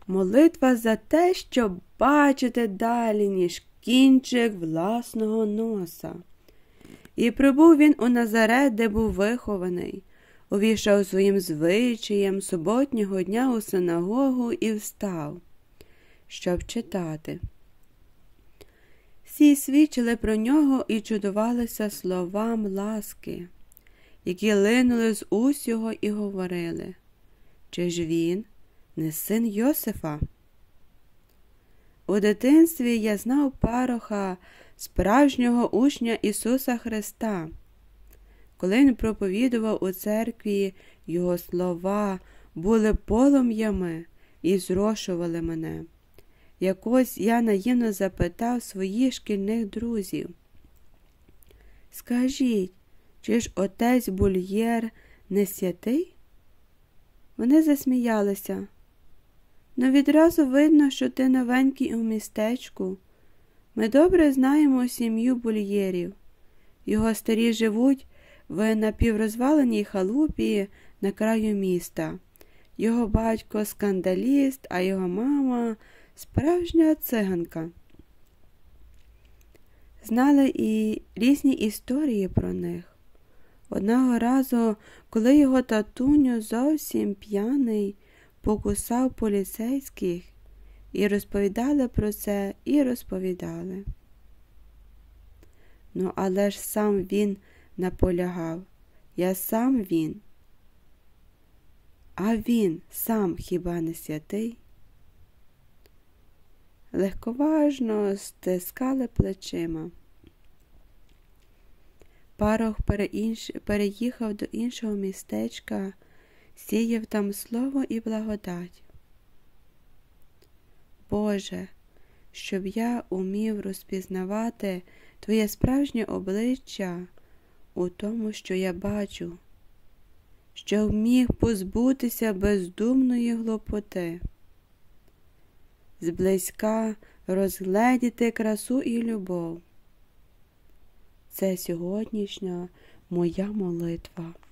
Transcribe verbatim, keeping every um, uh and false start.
Молитва за те, щоб бачити далі, ніж кінчик власного носа. І прибув він у Назарет, де був вихований, увійшов своїм звичаєм суботнього дня у синагогу і встав, щоб читати. Всі свідчили про нього і чудувалися словам ласки, які линули з уст його, і говорили: чи ж він не син Йосифа? У дитинстві я знав Пароха, справжнього учня Ісуса Христа. Коли він проповідував у церкві, його слова були полум'ями і зрошували мене. Якось я наївно запитав своїх шкільних друзів: скажіть, чи ж отець Бульєр не святий? Вони засміялися. Ну, відразу видно, що ти новенький у містечку. Ми добре знаємо сім'ю Бульєрів. Його старі живуть в напіврозваленій халупі на краю міста. Його батько скандаліст, а його мама справжня циганка. Знали і різні історії про них. Одного разу, коли його татуню зовсім п'яний покусав поліцейських, і розповідали про це, і розповідали. Ну, але ж сам він наполягав: я сам він. А він сам хіба не святий? Легковажно стискали плечима. Парох переїхав до іншого містечка, сіяв там слово і благодать. Боже, щоб я умів розпізнавати Твоє справжнє обличчя у тому, що я бачу, щоб міг позбутися бездумної глупоти, зблизька розгледіти красу і любов. Це сьогоднішня моя молитва.